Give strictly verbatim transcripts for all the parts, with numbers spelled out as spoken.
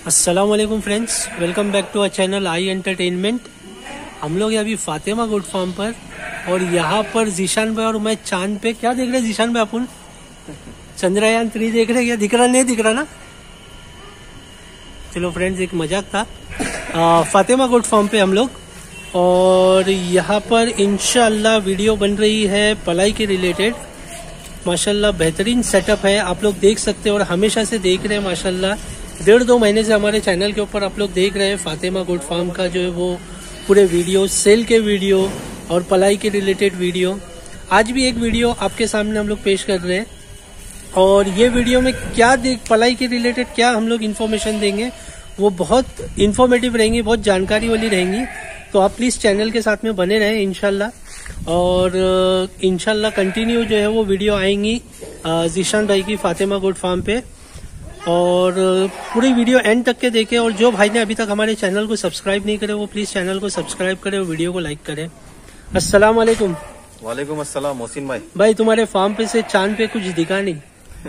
अस्सलाम वालेकुम friends, welcome back to our channel I entertainment. हम लोग अभी फातिमा गोट फार्म पर और यहाँ पर जीशान भाई और मैं चांद पे क्या देख रहे हैं जीशान भाई? अपन चंद्रयान थ्री देख रहे हैं। क्या दिख रहा? नहीं दिख रहा ना? चलो फ्रेंड्स, एक मजाक था। आ, फातिमा गोट फार्म पे हम लोग, और यहाँ पर इंशाल्लाह वीडियो बन रही है पलाई के रिलेटेड। माशाल्लाह बेहतरीन सेटअप है, आप लोग देख सकते हैं और हमेशा से देख रहे हैं। माशाल्लाह डेढ़ दो महीने से हमारे चैनल के ऊपर आप लोग देख रहे हैं फातिमा गोट फार्म का जो है वो पूरे वीडियो, सेल के वीडियो और पलाई के रिलेटेड वीडियो। आज भी एक वीडियो आपके सामने हम लोग पेश कर रहे हैं, और ये वीडियो में क्या देख पलाई के रिलेटेड क्या हम लोग इन्फॉर्मेशन देंगे वो बहुत इन्फॉर्मेटिव रहेंगी, बहुत जानकारी वाली रहेंगी। तो आप प्लीज चैनल के साथ में बने रहें इंशाल्लाह। और इंशाल्लाह कंटिन्यू जो है वो वीडियो आएंगी जीशान भाई की फातिमा गोट फार्म पे, और पूरी वीडियो एंड तक के देखें। और जो भाई ने अभी तक हमारे चैनल को सब्सक्राइब नहीं करे वो प्लीज चैनल को सब्सक्राइब करें और वीडियो को लाइक करें। अस्सलाम वालेकुम। वालेकुम अस्सलाम मोहसिन भाई। भाई तुम्हारे फार्म पे से चांद पे कुछ दिखा नहीं।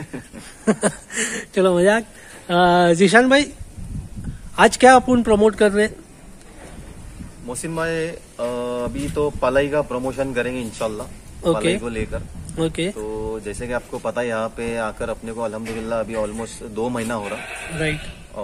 चलो मजाक। जीशान भाई आज क्या अपन प्रमोट कर रहे हैं? मोहसिन भाई अभी तो पलाई का प्रमोशन करेंगे इंशाल्लाह, पलाई को लेकर। ओके। तो जैसे कि आपको पता है यहाँ पे आकर अपने को अल्हम्दुलिल्लाह अभी ऑलमोस्ट दो महीना हो रहा। राइट।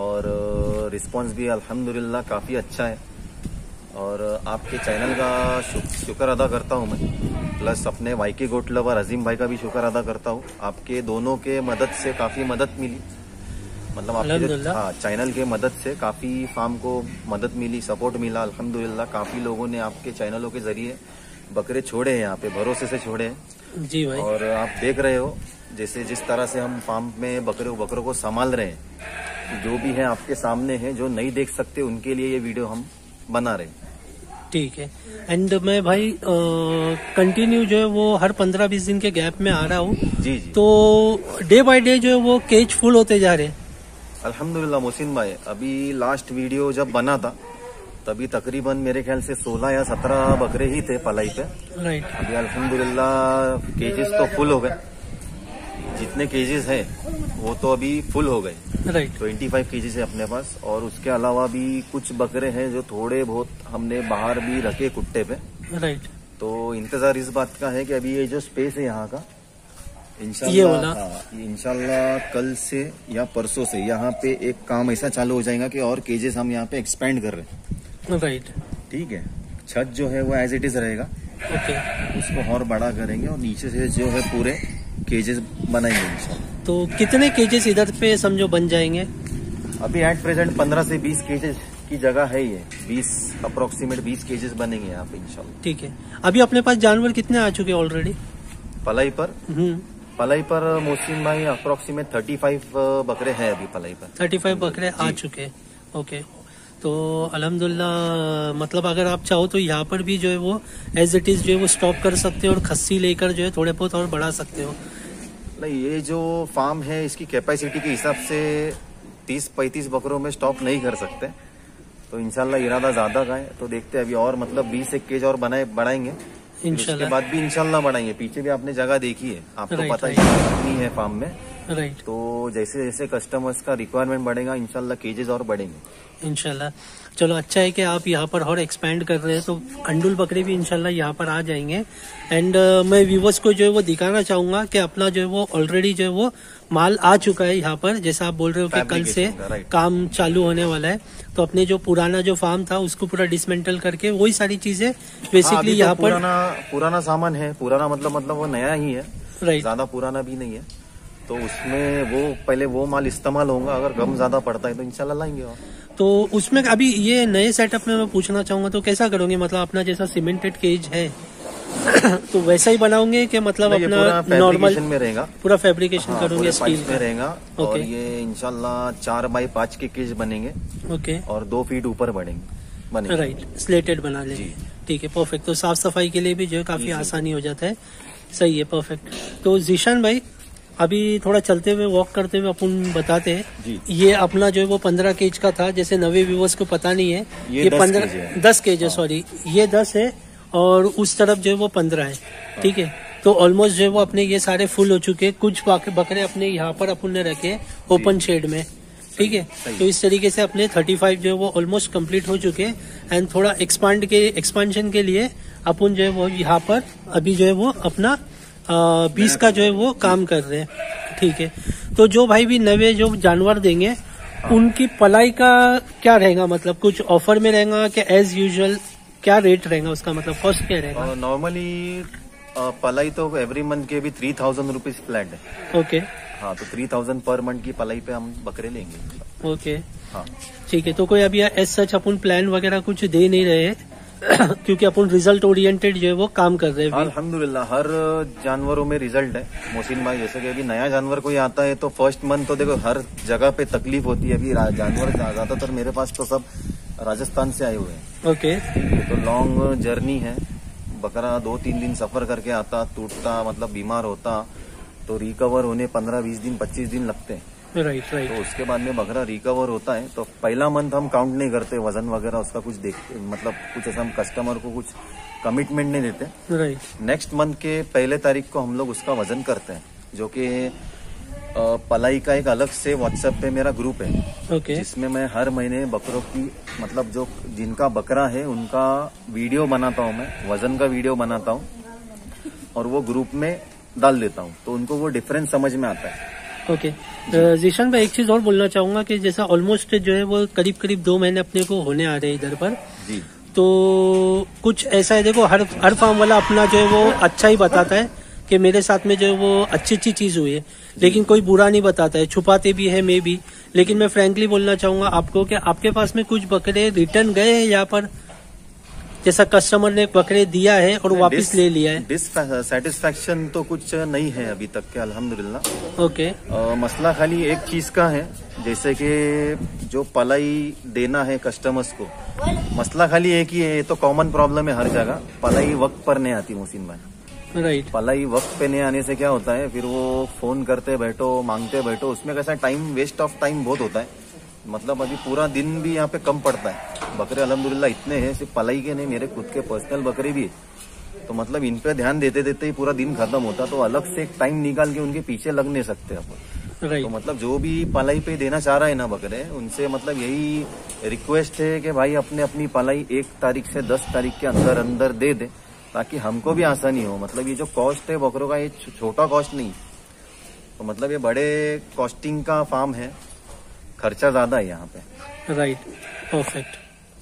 और रिस्पांस भी अल्हम्दुलिल्लाह काफी अच्छा है, और आपके चैनल का शुक्र अदा करता हूँ मैं, प्लस अपने वाई के गोट लवर अजीम भाई का भी शुक्र अदा करता हूँ। आपके दोनों के मदद से काफी मदद मिली, मतलब आपके हाँ चैनल के मदद से काफी फार्म को मदद मिली, सपोर्ट मिला अल्हम्दुलिल्लाह। काफी लोगों ने आपके चैनलों के जरिए बकरे छोड़े हैं, यहाँ पे भरोसे से छोड़े हैं। जी भाई। और आप देख रहे हो जैसे जिस तरह से हम फार्म में बकरे बकरों को संभाल रहे हैं, जो भी है आपके सामने है, जो नहीं देख सकते उनके लिए ये वीडियो हम बना रहे हैं। ठीक है। एंड मैं भाई कंटिन्यू जो है वो हर पंद्रह बीस दिन के गैप में आ रहा हूँ। जी जी। तो डे बाय डे जो है वो केज फुल होते जा रहे हैं अल्हम्दुलिल्लाह। मोहसिन भाई अभी लास्ट वीडियो जब बना था तभी तकरीबन मेरे ख्याल से सोलह या सत्रह बकरे ही थे पलाई पे। राइट। अभी अल्हम्दुलिल्लाह केजेस तो फुल हो गए, जितने केजेस है वो तो अभी फुल हो गए। राइट। ट्वेंटी फाइव केजेस है अपने पास, और उसके अलावा भी कुछ बकरे हैं जो थोड़े बहुत हमने बाहर भी रखे कुट्टे पे। राइट। तो इंतजार इस बात का है कि अभी ये जो स्पेस है यहाँ का ये वाला इंशाल्लाह इंशाल्लाह कल से या परसों से यहाँ पे एक काम ऐसा चालू हो जाएगा कि और केजेस हम यहाँ पे एक्सपेंड कर रहे हैं। राइट। ठीक है। छत जो है वो एज इट इज रहेगा। ओके। उसको और बड़ा करेंगे और नीचे से जो है पूरे केजेस बनाएंगे इंशाल्लाह। तो कितने केजेस इधर पे समझो बन जाएंगे? अभी एट प्रेजेंट पंद्रह से बीस केजेस की जगह है, ये बीस अप्रोक्सीमेट बीस केजेस बनेंगे यहाँ पे इंशाल्लाह। ठीक है। अभी अपने पास जानवर कितने आ चुके हैं ऑलरेडी पलाई पर? हम्म पलाई पर मोहसिन भाई अप्रोक्सीमेट थर्टी फाइव बकरे हैं अभी पलाई पर। थर्टी फाइव बकरे आ चुके हैं। ओके। तो अल्हम्दुलिल्लाह, मतलब अगर आप चाहो तो यहाँ पर भी जो है वो एज इट इज जो है वो स्टॉप कर सकते हो और खस्सी लेकर जो है थोड़े बहुत और बढ़ा सकते हो। नहीं, ये जो फार्म है इसकी कैपेसिटी के हिसाब से तीस पैंतीस बकरों में स्टॉप नहीं कर सकते। तो इंशाल्लाह इरादा ज्यादा का है, तो देखते हैं अभी और मतलब बीस एक केज और बनाए बढ़ाएंगे इंशाल्लाह। उसके बाद भी इंशाल्लाह बढ़ाएंगे। पीछे भी आपने जगह देखी है, आपको पता है कितनी है फार्म में। राइट। तो जैसे जैसे कस्टमर्स का रिक्वायरमेंट बढ़ेगा इंशाल्लाह केजेस और बढ़ेंगे इंशाल्लाह। चलो अच्छा है कि आप यहाँ पर और एक्सपेंड कर रहे हैं, तो अंडुल बकरे भी इंशाल्लाह यहाँ पर आ जाएंगे। एंड uh, मैं व्यूवर्स को जो है वो दिखाना चाहूंगा कि अपना जो है वो ऑलरेडी जो है वो माल आ चुका है यहाँ पर। जैसा आप बोल रहे हो कि कल से काम चालू होने वाला है, तो अपने जो पुराना जो फार्म था उसको पूरा डिसमेंटल करके वही सारी चीजें बेसिकली यहाँ पर पुराना पुराना सामान है। पुराना मतलब मतलब वो नया ही है, राइट। ज्यादा पुराना भी नहीं है। तो उसमें वो पहले वो माल इस्तेमाल होगा, अगर कम ज्यादा पड़ता है तो इंशाल्लाह लाएंगे। और तो उसमें अभी ये नए सेटअप में मैं पूछना चाहूंगा तो कैसा करोगे? मतलब अपना जैसा सीमेंटेड केज है तो वैसा ही बनाओगे कि मतलब अपना नॉर्मल में रहेगा? पूरा फैब्रिकेशन हाँ, करोगे स्टील में रहेगा। और ये इंशाल्लाह चार बाई पाँच के केज बनेंगे। ओके। और दो फीट ऊपर बढ़ेंगे बनेंगे। राइट। स्लेटेड बना लेंगे। ठीक है, परफेक्ट। तो साफ सफाई के लिए भी जो है काफी आसानी हो जाता है। सही है, परफेक्ट। तो जीशान भाई अभी थोड़ा चलते हुए वॉक करते हुए अपन बताते हैं। ये अपना जो है वो पंद्रह केज का था, जैसे नवे व्यूवर्स को पता नहीं है। ये, ये पंद्रह दस केज है, सॉरी ये दस है और उस तरफ जो है वो पंद्रह है। ठीक है। तो ऑलमोस्ट जो है वो अपने ये सारे फुल हो चुके हैं। कुछ बकरे अपने यहाँ पर अपन ने रखे ओपन शेड में। ठीक है। तो इस तरीके से अपने पैंतीस जो है वो ऑलमोस्ट कंप्लीट हो चुके हैं एंड थोड़ा एक्सपांड के एक्सपांशन के लिए अपन जो है वो यहाँ पर अभी जो है वो अपना बीस का जो है वो काम कर रहे हैं, ठीक है। तो जो भाई भी नवे जो जानवर देंगे उनकी पलाई का क्या रहेगा, मतलब कुछ ऑफर में रहेगा कि एज यूजुअल क्या रेट रहेगा उसका, मतलब कॉस्ट क्या रहेगा? नॉर्मली पलाई तो एवरी मंथ के भी थ्री थाउजेंड रुपीज फ्लैट है। ओके, हाँ, तो थ्री थाउजेंड पर मंथ की पलाई पे हम बकरे लेंगे। ओके, हाँ ठीक है। तो कोई अभी एज सच अपन प्लान वगैरह कुछ दे नहीं रहे क्योंकि अपन रिजल्ट ओरिएंटेड जो है वो काम कर रहे हैं। अल्हम्दुलिल्लाह हर जानवरों में रिजल्ट है मोहसिन भाई। जैसे कि अभी नया जानवर कोई आता है तो फर्स्ट मंथ तो देखो हर जगह पे तकलीफ होती है। अभी जानवर ज्यादातर मेरे पास तो सब राजस्थान से आए हुए हैं। ओके, तो लॉन्ग जर्नी है, बकरा दो तीन दिन सफर करके आता, टूटता मतलब बीमार होता, तो रिकवर होने पंद्रह बीस दिन पच्चीस दिन लगते हैं। Right right. तो उसके बाद में बकरा रिकवर होता है तो पहला मंथ हम काउंट नहीं करते, वजन वगैरह उसका कुछ देखते, मतलब कुछ ऐसा हम कस्टमर को कुछ कमिटमेंट नहीं देते। राइट। नेक्स्ट मंथ के पहले तारीख को हम लोग उसका वजन करते हैं, जो कि पलाई का एक अलग से व्हाट्सएप पे मेरा ग्रुप है। ओके, जिसमें मैं हर महीने बकरों की मतलब जो जिनका बकरा है उनका वीडियो बनाता हूँ, मैं वजन का वीडियो बनाता हूँ और वो ग्रुप में डाल देता हूँ, तो उनको वो डिफरेंस समझ में आता है। Okay okay. जीशान भाई एक चीज और बोलना चाहूंगा कि जैसा ऑलमोस्ट जो है वो करीब करीब दो महीने अपने को होने आ रहे हैं इधर पर जी। तो कुछ ऐसा है, देखो हर हर फार्म वाला अपना जो है वो अच्छा ही बताता है कि मेरे साथ में जो है वो अच्छी अच्छी चीज हुई है, लेकिन कोई बुरा नहीं बताता है, छुपाते भी है मे भी। लेकिन मैं फ्रैंकली बोलना चाहूंगा आपको कि आपके पास में कुछ बकरे रिटर्न गए हैं यहाँ पर, जैसा कस्टमर ने बकरे दिया है और वापस ले लिया है? डिससेटिस्फैक्शन तो कुछ नहीं है अभी तक के, अल्हम्दुलिल्लाह। ओके। मसला खाली एक चीज का है, जैसे कि जो पलाई देना है कस्टमर्स को, मसला खाली एक ही है, ये तो कॉमन प्रॉब्लम है हर जगह, पलाई वक्त पर नहीं आती मोहसिन भाई। राइट। पलाई वक्त पे नहीं आने से क्या होता है, फिर वो फोन करते बैठो, मांगते बैठो, उसमें कैसा टाइम वेस्ट ऑफ टाइम बहुत होता है। मतलब अभी पूरा दिन भी यहाँ पे कम पड़ता है। बकरे अल्हम्दुलिल्लाह इतने हैं, सिर्फ पलाई के नहीं, मेरे खुद के पर्सनल बकरे भी है, तो मतलब इन पे ध्यान देते देते ही पूरा दिन खत्म होता, तो अलग से एक टाइम निकाल के उनके पीछे लग नहीं सकते अपन। राइट। तो मतलब जो भी पलाई पे देना चाह रहा है ना बकरे, उनसे मतलब यही रिक्वेस्ट है कि भाई अपने अपनी पलाई एक तारीख से दस तारीख के अंदर अंदर दे दे, ताकि हमको भी आसानी हो। मतलब ये जो कॉस्ट है बकरों का, ये छोटा कॉस्ट नहीं, तो मतलब ये बड़े कॉस्टिंग का फार्म है, खर्चा ज्यादा है यहाँ पे। राइट, परफेक्ट,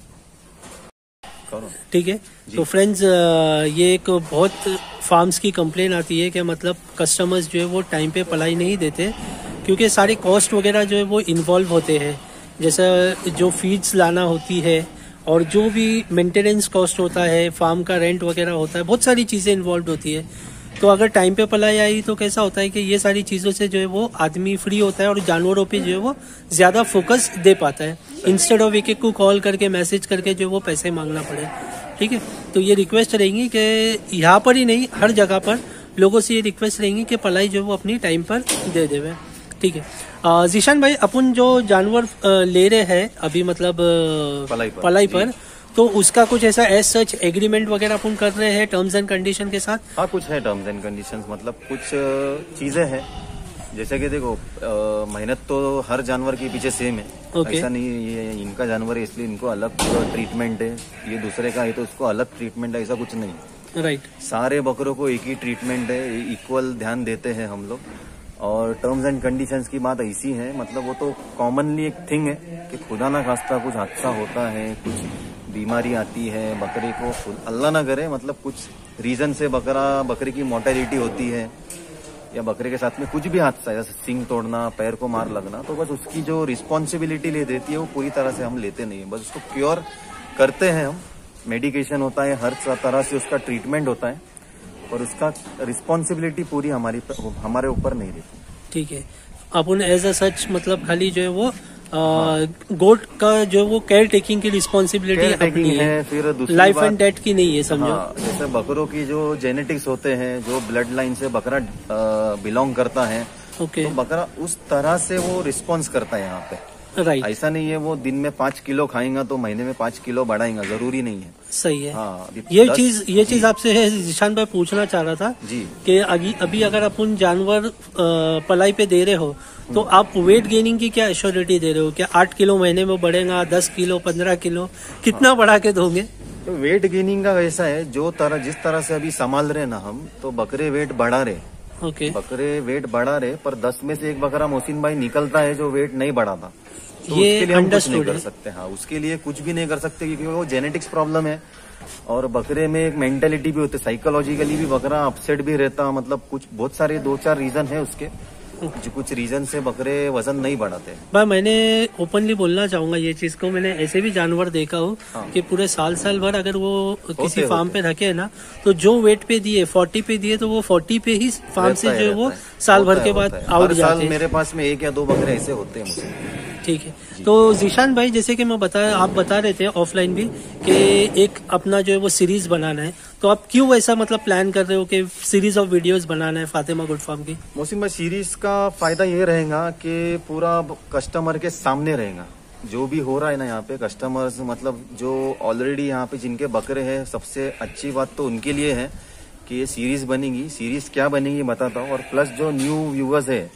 करो ठीक है। तो फ्रेंड्स ये एक बहुत फार्म्स की कंप्लेन आती है कि मतलब कस्टमर्स जो है वो टाइम पे पलाई नहीं देते, क्योंकि सारे कॉस्ट वगैरह जो है वो इन्वॉल्व होते हैं, जैसा जो फीड्स लाना होती है और जो भी मेंटेनेंस कॉस्ट होता है, फार्म का रेंट वगैरह होता है, बहुत सारी चीज़ें इन्वॉल्व होती है। तो अगर टाइम पे पलाई आई तो कैसा होता है कि ये सारी चीज़ों से जो है वो आदमी फ्री होता है और जानवरों पे जो है वो ज़्यादा फोकस दे पाता है, इंस्टेड ऑफ एक एक को कॉल करके मैसेज करके जो वो पैसे मांगना पड़े। ठीक है, तो ये रिक्वेस्ट रहेंगी कि यहाँ पर ही नहीं हर जगह पर लोगों से ये रिक्वेस्ट रहेंगी कि पलाई जो है वो अपनी टाइम पर दे देवे। ठीक है जीशान भाई, अपन जो जानवर ले रहे हैं अभी मतलब पलाई पर, पलाई पर तो उसका कुछ ऐसा एज सच एग्रीमेंट वगैरह अपन कर रहे हैं टर्म्स एंड कंडीशन के साथ? हाँ, कुछ है टर्म्स एंड कंडीशंस, मतलब कुछ चीजें हैं, जैसे कि देखो मेहनत तो हर जानवर के पीछे सेम है। okay. ऐसा नहीं है ये इनका जानवर है इसलिए इनको अलग ट्रीटमेंट है, ये दूसरे का है तो उसको अलग ट्रीटमेंट है, ऐसा कुछ नहीं। Right right. सारे बकरों को एक ही ट्रीटमेंट है, इक्वल ध्यान देते हैं हम लोग। और टर्म्स एंड कंडीशंस की बात ऐसी है, मतलब वो तो कॉमनली एक थिंग है कि खुदा ना खास्ता कुछ हादसा होता है, कुछ बीमारी आती है बकरे को, अल्लाह ना करे, मतलब कुछ रीजन से बकरा बकरे की मोर्टेलिटी होती है या बकरे के साथ में कुछ भी हादसा है, जैसे सिंग तोड़ना, पैर को मार लगना, तो बस उसकी जो रिस्पॉन्सिबिलिटी ले देती है वो पूरी तरह से हम लेते नहीं है, बस उसको क्योर करते हैं हम। मेडिकेशन होता है, हर तरह से उसका ट्रीटमेंट होता है, और उसका रिस्पॉन्सिबिलिटी पूरी हमारी हमारे ऊपर नहीं रहती। ठीक है, अपन एज अ सच मतलब खाली जो है वो गोट का जो वो केयर टेकिंग की रिस्पॉन्सिबिलिटी अपनी है, है फिर लाइफ एंड डेथ की नहीं है, समझो। हाँ, जैसे बकरों की जो जेनेटिक्स होते हैं, जो ब्लड लाइन से बकरा बिलोंग करता है, okay. तो बकरा उस तरह से वो रिस्पॉन्स करता है यहाँ पे। राइट। ऐसा नहीं है वो दिन में पाँच किलो खाएगा तो महीने में पाँच किलो बढ़ाएगा, जरूरी नहीं है। सही है। हाँ, ये चीज ये चीज आपसे जिशान भाई पूछना चाह रहा था जी कि अभी अभी अगर अपन जानवर पलाई पे दे रहे हो तो आप वेट गेनिंग की क्या एश्योरिटी दे रहे हो? क्या आठ किलो महीने में बढ़ेगा, दस किलो, पंद्रह किलो, कितना हाँ। बढ़ा के दोगे? तो वेट गेनिंग का ऐसा है, जो तरह जिस तरह से अभी संभाल रहे ना हम, तो बकरे वेट बढ़ा रहे। Okay okay. बकरे वेट बढ़ा रहे, पर दस में से एक बकरा मोहसिन भाई निकलता है जो वेट नहीं बढ़ाता, तो ये उसके लिए हम कुछ नहीं कर सकते। हाँ, उसके लिए कुछ भी नहीं कर सकते क्योंकि वो जेनेटिक्स प्रॉब्लम है। और बकरे में एक मेंटेलिटी भी होती है, साइकोलॉजिकली भी बकरा अपसेट भी रहता, मतलब कुछ बहुत सारे दो चार रीजन है उसके, जो कुछ रीजन से बकरे वजन नहीं बढ़ाते। भाई मैंने ओपनली बोलना चाहूंगा ये चीज को, मैंने ऐसे भी जानवर देखा हूँ हाँ। कि पूरे साल साल भर अगर वो किसी होते, फार्म होते। पे रखे है ना, तो जो वेट पे दिए फोर्टी पे दिए तो वो फोर्टी पे ही फार्म से जो है वो साल भर के बाद आउट जाते हैं। मेरे पास में एक या दो बकरे ऐसे होते हैं मुझे। ठीक है, तो जिशान भाई जैसे कि मैं बता आप बता रहे थे ऑफलाइन भी कि एक अपना जो है वो सीरीज बनाना है, तो आप क्यों ऐसा मतलब प्लान कर रहे हो कि सीरीज ऑफ वीडियोस बनाना है फातिमा गुड फार्म की? मोहसिन भाई, सीरीज का फायदा ये रहेगा कि पूरा कस्टमर के सामने रहेगा, जो भी हो रहा है ना यहाँ पे। कस्टमर्स मतलब जो ऑलरेडी यहाँ पे जिनके बकरे हैं, सबसे अच्छी बात तो उनके लिए है कि ये सीरीज बनेगी। सीरीज क्या बनेगी बताता हूँ, और प्लस जो न्यू व्यूअर्स है,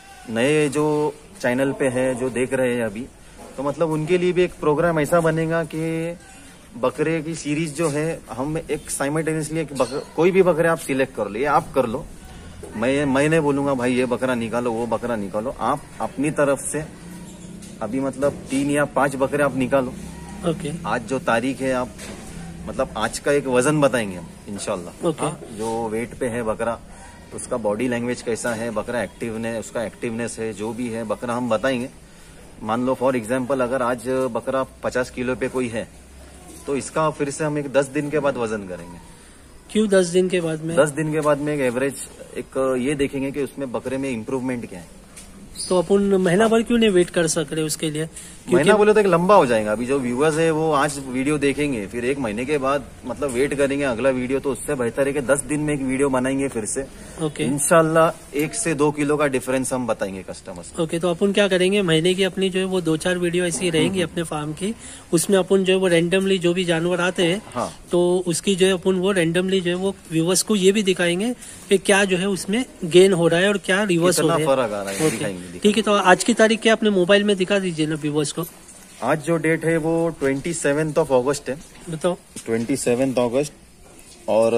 नए जो चैनल पे है, जो देख रहे हैं अभी, तो मतलब उनके लिए भी एक प्रोग्राम ऐसा बनेगा कि बकरे की सीरीज जो है, हम एक साइमल्टेनियसली एक बकर, कोई भी बकरे आप सिलेक्ट कर लो, ये आप कर लो, मैं मैं नहीं बोलूंगा भाई ये बकरा निकालो, वो बकरा निकालो, आप अपनी तरफ से अभी मतलब तीन या पांच बकरे आप निकालो। Okay okay. आज जो तारीख है, आप मतलब आज का एक वजन बताएंगे हम इंशाल्लाह। okay. हाँ, जो वेट पे है बकरा, उसका बॉडी लैंग्वेज कैसा है, बकरा एक्टिवनेस, उसका एक्टिवनेस है, जो भी है बकरा हम बताएंगे। मान लो फॉर एग्जांपल अगर आज बकरा पचास किलो पे कोई है, तो इसका फिर से हम एक दस दिन के बाद वजन करेंगे। क्यों दस दिन के बाद में? दस दिन के बाद में एक एवरेज एक ये देखेंगे कि उसमें बकरे में इम्प्रूवमेंट क्या है। तो अपन महीना भर क्यों नहीं वेट कर सक रहे उसके लिए? महीना बोले तो एक लंबा हो जाएगा। अभी जो व्यूअर्स है वो आज वीडियो देखेंगे, फिर एक महीने के बाद मतलब वेट करेंगे अगला वीडियो, तो उससे बेहतर है कि दस दिन में एक वीडियो बनाएंगे फिर से। ओके इंशाल्लाह एक से दो किलो का डिफरेंस हम बताएंगे कस्टमर्स। ओके, तो अपन क्या करेंगे, महीने की अपनी जो है वो दो चार वीडियो ऐसी रहेंगी अपने फार्म की, उसमें अपन जो है वो रेंडमली जो भी जानवर आते हैं हाँ। तो उसकी जो है अपन वो रेंडमली जो है वो व्यूअर्स को ये भी दिखाएंगे कि क्या जो है उसमें गेन हो रहा है और क्या रिवर्स हो रहा है, फर्क आ रहा है। ठीक है, तो आज की तारीख क्या अपने मोबाइल में दिखा दीजिए ना व्यूअर्स को। आज जो डेट है वो ट्वेंटी सेवेंथ ऑफ अगस्त है। बताओ। ट्वेंटी सेवेंथ अगस्त और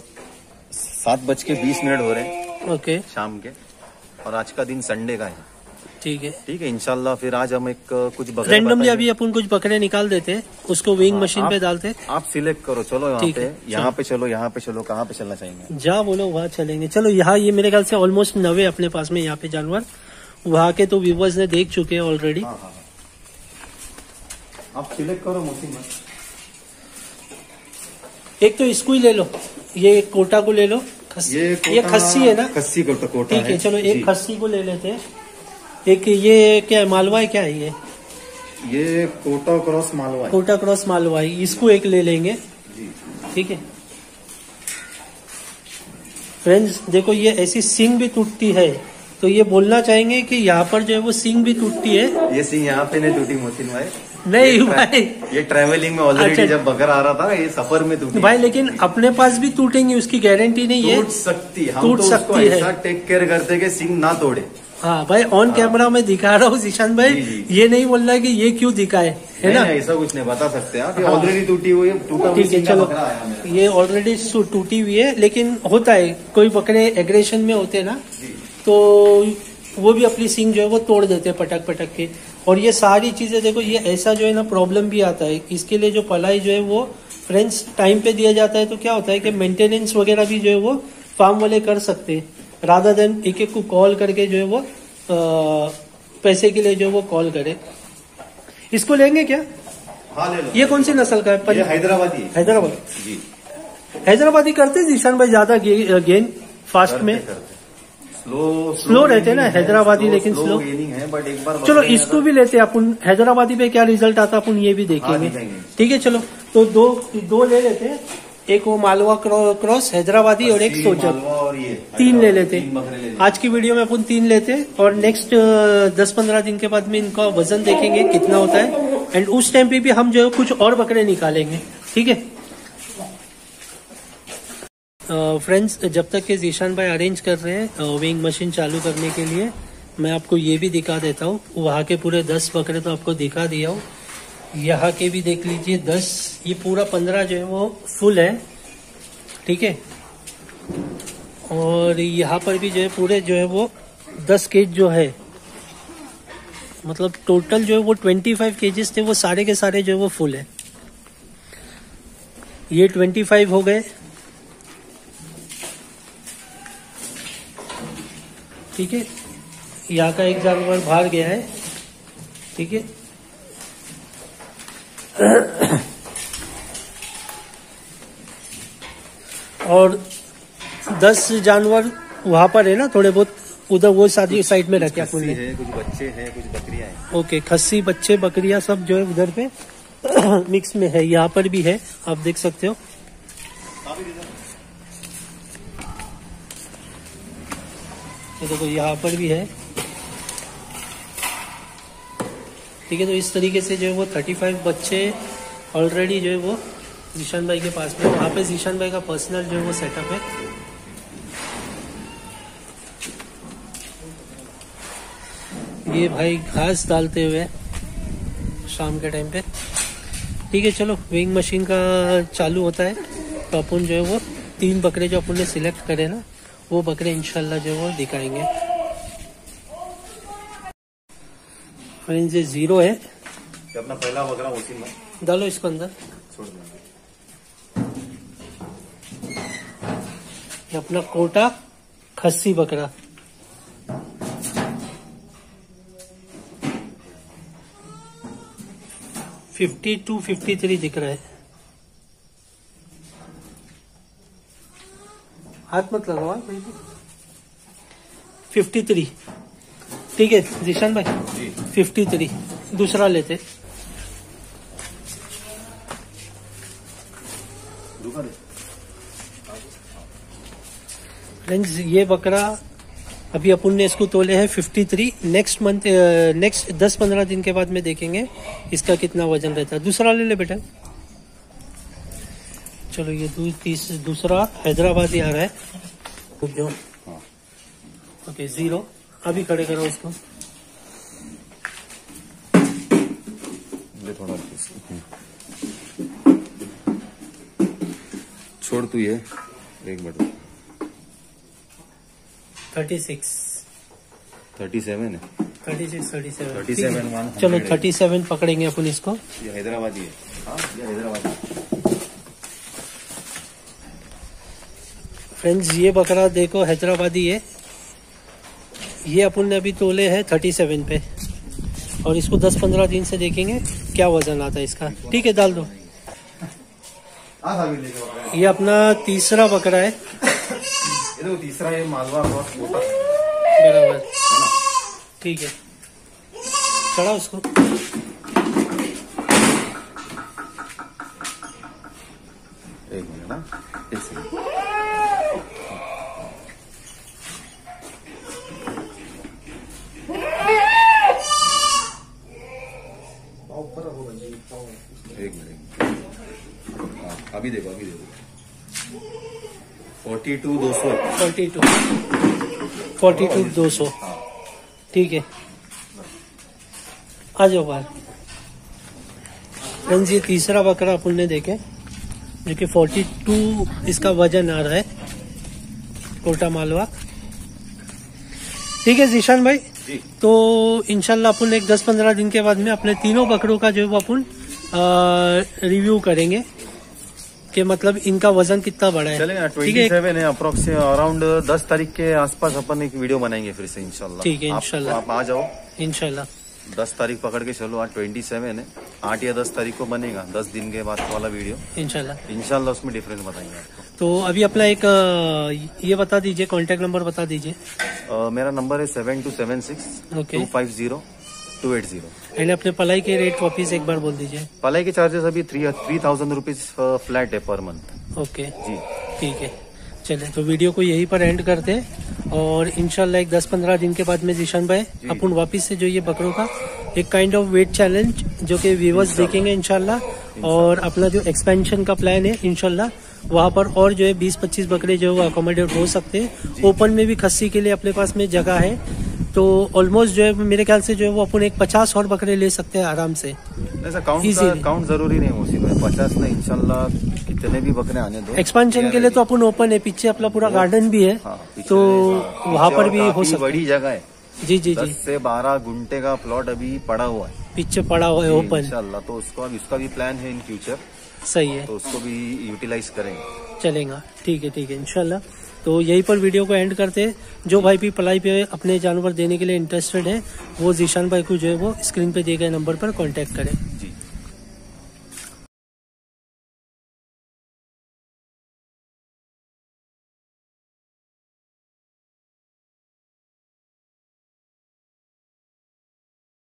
सात बज के बीस मिनट हो रहे हैं ओके शाम के, और आज का दिन संडे का है। ठीक है ठीक है, इंशाल्लाह फिर आज हम एक कुछ बकरे रेंडमली अभी अपन कुछ बकरे निकाल देते हैं, उसको वेइंग हाँ, मशीन पे डालते। आप सिलेक्ट करो, चलो यहाँ पे यहाँ पे चलो, यहाँ पे चलो, कहाँ पे चलना चाहेंगे? जहाँ बोलो वहाँ चलेंगे। चलो यहाँ, ये मेरे ख्याल से ऑलमोस्ट नवे अपने पास में यहाँ पे जानवर, वहाँ के तो व्यूवर्स ने देख चुके हैं ऑलरेडी। हाँ, हाँ। आप सिलेक्ट करो मोहसिन। एक तो इसको ही ले लो, ये कोटा को ले लो। ये ये खस्सी है ना? खस्सी को तो कोटा ठीक है, चलो एक खस्सी को ले लेते हैं। एक ये क्या है, मालवा है क्या है ये? ये कोटा क्रॉस मालवा है। कोटा क्रॉस मालवा है, इसको एक ले लेंगे। ठीक है फ्रेंड्स, देखो ये ऐसी सींग भी टूटती है, तो ये बोलना चाहेंगे कि यहाँ पर जो है वो सींग भी टूटती है। ये सींग यहाँ पे नहीं टूटी मोहसिन भाई, नहीं ये भाई, ये ट्रैवलिंग में ऑलरेडी अच्छा, जब बकर आ रहा था ये सफर में टूटी भाई, लेकिन अपने पास भी टूटेंगी उसकी गारंटी नहीं है। टूट सकती है, हम टूट तो सकती उसको है। ऐसा टेक केयर करते कि सींग ना तोड़े। हाँ भाई, ऑन कैमरा में दिखा रहा हूँ जिशान भाई, जी, जी। ये नहीं बोल रहा है कि ये क्यों दिखाए, है ना? ऐसा कुछ नहीं बता सकते आप, ऑलरेडी टूटी हुई है, टूटा ठीक है, चलो ये ऑलरेडी टूटी हुई है, लेकिन होता है कोई बकरे एग्रेशन में होते हैं ना, तो वो भी अपनी सींग जो है वो तोड़ देते हैं पटक पटक के। और ये सारी चीजें देखो, ये ऐसा जो है ना प्रॉब्लम भी आता है। इसके लिए जो पलाई जो है वो फ्रेंड्स टाइम पे दिया जाता है, तो क्या होता है कि मेंटेनेंस वगैरह भी जो है वो फार्म वाले कर सकते हैं, रादर देन एक एक को कॉल करके जो है वो आ, पैसे के लिए जो है वो कॉल करे। इसको लेंगे क्या? हाँ ले लो। ये कौन सी नस्ल का है? ये हैदराबादी। हैदराबादी जी, हैदराबादी करते जिशान भाई ज्यादा गे, गेन फास्ट करते, में करते। स्लो स्लो रहते हैं ना हैदराबादी, लेकिन स्लो गेनिंग है, बट एक बार चलो इसको भी लेते हैं अपन। हैदराबादी पे क्या रिजल्ट आता अपन ये भी देखेंगे। ठीक है, चलो तो दो दो ले लेते हैं। एक वो मालवा क्रॉस हैदराबादी और एक सोजर, और ये तीन ले लेते। तीन बकरे ले लेते। आज की वीडियो में अपन तीन लेते और नेक्स्ट दस पंद्रह दिन के बाद में इनका वजन देखेंगे कितना होता है, एंड उस टाइम पे भी हम जो है कुछ और बकरे निकालेंगे, ठीक है फ्रेंड्स। uh, जब तक के जीशान भाई अरेंज कर रहे हैं वेइंग मशीन चालू करने के लिए, मैं आपको ये भी दिखा देता हूँ। वहाँ के पूरे दस बकरे तो आपको दिखा दिया हूँ, यहाँ के भी देख लीजिए दस, ये पूरा पंद्रह जो है वो फुल है, ठीक है। और यहाँ पर भी जो है पूरे जो है वो दस केज जो है, मतलब टोटल जो है वो ट्वेंटी फाइव केजेस थे, वो सारे के सारे जो है वो फुल है। ये ट्वेंटी फाइव हो गए, ठीक है। यहाँ का एक जानवर बाहर गया है, ठीक है। और दस जानवर वहां पर है ना, थोड़े बहुत उधर वो सारी साइड में रखे अपन ने। कुछ बच्चे हैं, कुछ बकरियां हैं। ओके, खस्सी बच्चे बकरियां सब जो है उधर पे मिक्स में है। यहाँ पर भी है, आप देख सकते हो। ये देखो यहाँ पर भी है, ठीक है। तो इस तरीके से जो है वो थर्टी फाइव बच्चे ऑलरेडी जो है वो जीशान भाई के पास में, वहाँ पे जीशान भाई का पर्सनल जो है वो सेटअप है। ये भाई घास डालते हुए शाम के टाइम पे, ठीक है। चलो वेइंग मशीन का चालू होता है तो अपन जो है वो तीन बकरे जो अपन ने सिलेक्ट करे ना, वो बकरे इंशाल्लाह जो है वो दिखाएंगे। फ्रेंड्स ये जीरो है, अपना पहला बकरा उसी में डालो इसको अंदर, छोड़ दो। ये अपना कोटा खस्सी बकरा, फिफ्टी टू फिफ्टी थ्री दिख रहा है। हाथ मत लगाओ, फिफ्टी थ्री, ठीक है जीशान भाई, फिफ्टी थ्री। दूसरा लेते, फ्रेंड्स ये बकरा अभी अपन ने इसको तोले हैं fifty three. Next month next दस पंद्रह दिन के बाद में देखेंगे इसका कितना वजन रहता है। दूसरा ले ले बेटा। चलो ये दू, तीस, दूसरा हैदराबादी आ रहा है जो, ओके जीरो। अभी खड़े करो इसको, थोड़ा छोड़ तू, ये एक minute. Thirty six, thirty seven है, thirty six, thirty seven, thirty seven. चलो थर्टी सेवन पकड़ेंगे अपन इसको। ये हैदराबादी है, हाँ ये हैदराबादी। फ्रेंड्स ये बकरा देखो हैदराबादी है, ये अपन ने अभी तोले हैं थर्टी सेवन पे, और इसको दस पंद्रह दिन से देखेंगे क्या वजन आता है इसका, ठीक है। डाल दो। ये अपना तीसरा बकरा है, ये तीसरा, ये मालवा क्रॉस, बराबर, ठीक है। चढ़ा उसको, एक मिनट ना, एक सेकंड। एक मिनट, अभी देखो, अभी देखो। फोर्टी टू दो सौ, फोर्टी टू फोर्टी टू दो सौ, ठीक है। आ जाओ बाहर। फ्रेंड्स ये तीसरा बकरा अपन ने देखे जो कि फोर्टी टू इसका वजन आ रहा है, कोटा मालवा, ठीक है जीशान भाई। तो इंशाल्लाह अपन एक दस पंद्रह दिन के बाद में अपने तीनों बकरों का जो है वो अपन रिव्यू करेंगे कि मतलब इनका वजन कितना बड़ा है। चलेगा, ट्वेंटी सेवन है अप्रोक्स, अराउंड दस तारीख के आसपास अपन एक वीडियो बनाएंगे फिर से इंशाल्लाह। ठीक है इंशाल्लाह, आप, आप आ जाओ इंशाल्लाह। दस तारीख पकड़ के चलो, आज ट्वेंटी सेवन है, आठ या दस तारीख को बनेगा, दस दिन के बाद वाला वीडियो इंशाल्लाह। इंशाल्लाह उसमें डिफरेंस बताएंगे आपको। तो अभी अपना एक ये बता दीजिए, कॉन्टेक्ट नंबर बता दीजिए। मेरा नंबर है seven two seven six two five zero two eight zero. And अपने पलाई के रेट वापिस एक बार बोल दीजिए। पलाई के चार्जेस अभी three three thousand rupees flat है पर मंथ। ओके जी ठीक है। चले तो वीडियो को यहीं पर एंड करते हैं और इंशाल्लाह एक दस पंद्रह दिन के बाद में जीशान भाई अपन वापिस से जो ये बकरों का एक काइंड ऑफ वेट चैलेंज जो कि व्यूवर्स देखेंगे इंशाल्लाह। और अपना जो एक्सपेंशन का प्लान है इंशाल्लाह वहाँ पर और जो है बीस पच्चीस बकरे जो है अकोमोडेट हो सकते हैं। ओपन में भी खस्सी के लिए अपने पास में जगह है, तो ऑलमोस्ट जो है मेरे ख्याल से जो है वो अपन एक पचास और बकरे ले सकते हैं आराम से। ऐसा काउंट का, काउंट जरूरी नहीं हो उसमें, पचास नहीं इंशाल्लाह कितने भी बकरे आने दो। एक्सपेंशन के लिए तो अपन ओपन है, पीछे अपना पूरा गार्डन भी है। हाँ, तो वहाँ पर भी हो सकता है। बड़ी जगह है। जी जी जी, दस से बारह घंटे का प्लॉट अभी पड़ा हुआ है, पीछे पड़ा हुआ है ओपन इंशाल्लाह। तो उसका उसका भी प्लान है इन फ्यूचर। सही है, तो उसको भी यूटिलाइज करेंगे। चलेगा, ठीक है ठीक है इंशाल्लाह। तो यहीं पर वीडियो को एंड करते हैं। जो भाई भी पलाई पे अपने जानवर देने के लिए इंटरेस्टेड है वो जीशान भाई को जो है वो स्क्रीन पे दिए गए नंबर पर कांटेक्ट करें।